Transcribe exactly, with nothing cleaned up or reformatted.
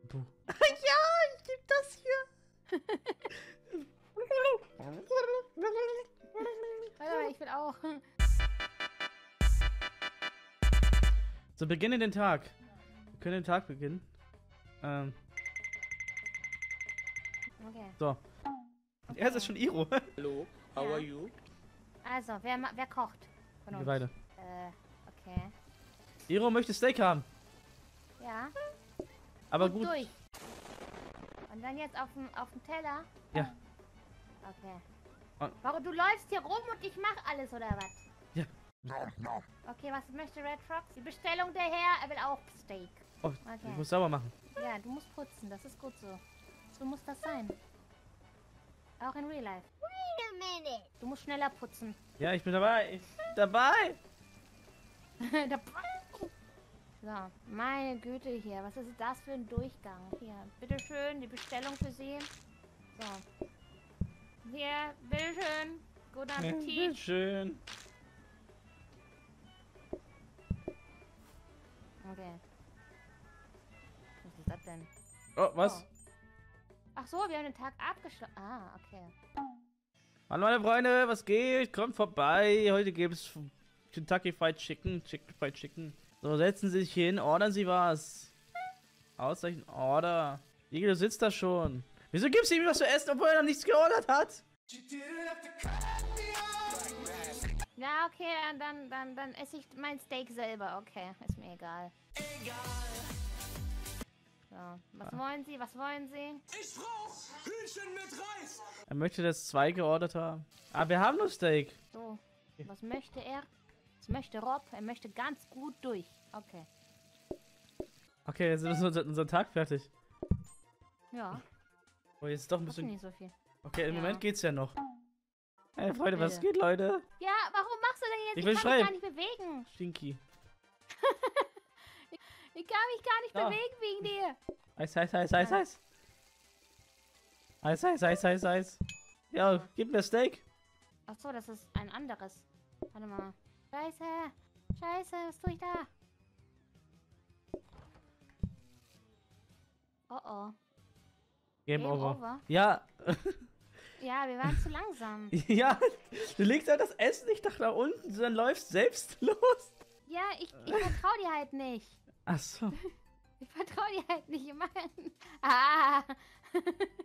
Du. Ja, ich geb das hier. Warte, ich will auch. So, beginne den Tag. Wir können den Tag beginnen. Ähm. Okay. So. Okay. Er ist schon Iro. Hallo, how Ja. are you? Also, wer, ma- wer kocht? Von Wir uns? beide. Äh, okay. Iro möchte Steak haben. Ja. Aber gut. Durch. Und dann jetzt auf dem auf dem Teller? Ja. Okay. Und- Warum, du läufst hier rum und ich mach alles, oder was? Ja. Okay, was möchte Red Fox? Die Bestellung der Herr, er will auch Steak. Oh, Okay. ich muss sauber machen. Ja, du musst putzen, das ist gut so. So muss das sein. Auch in Real Life. Wait a minute. Du musst schneller putzen. Ja, ich bin dabei. Ich bin dabei. Da- So, meine Güte hier. Was ist das für ein Durchgang? Hier, bitteschön, die Bestellung für Sie. So. Hier, bitteschön. Guten Appetit. Schön. Okay. Was ist das denn? Oh, was? Oh. Ach so, wir haben den Tag abgeschlossen. Ah, okay. Hallo meine Freunde, was geht? Kommt vorbei. Heute gibt es Kentucky Fried Chicken. Chicken Fried Chicken. So, setzen Sie sich hin, ordern Sie was. Ausreichend Order. Igel, du sitzt da schon. Wieso gibst du ihm was zu essen, obwohl er noch nichts geordert hat? Ja, okay, dann, dann, dann, dann esse ich mein Steak selber. Okay, ist mir egal. So, was wollen Sie? Was wollen Sie? Ich brauch Hühnchen mit Reis! Er möchte das zwei geordert haben. Ah, wir haben nur Steak. So, was möchte er? Was möchte Rob? Er möchte ganz gut durch. Okay. Okay, jetzt ist unser, unser Tag fertig. Ja, Oh, jetzt ist doch ein das ist bisschen... nicht so viel. Okay, im Ja. Moment geht's ja noch. Hey Freunde, was Bitte. geht, Leute? Ja, warum machst du denn jetzt? Ich will kann schreiben. mich gar nicht bewegen. Stinky. Ich kann mich gar nicht Ja. bewegen wegen dir. Eis, Eis, Eis, Eis, Ja. Eis. Eis, Eis, Eis, Eis, Eis. Ja, gib mir Steak. Ach so, das ist ein anderes. Warte mal. Scheiße. Scheiße, was tue ich da? Oh oh. Game, Game over. over? Ja. Ja, wir waren zu langsam. Ja, du legst halt das Essen nicht nach da unten, sondern läufst selbst los. Ja, ich, ich vertraue dir halt nicht. Ach so. Ich vertraue dir halt nicht. Mann. Ah.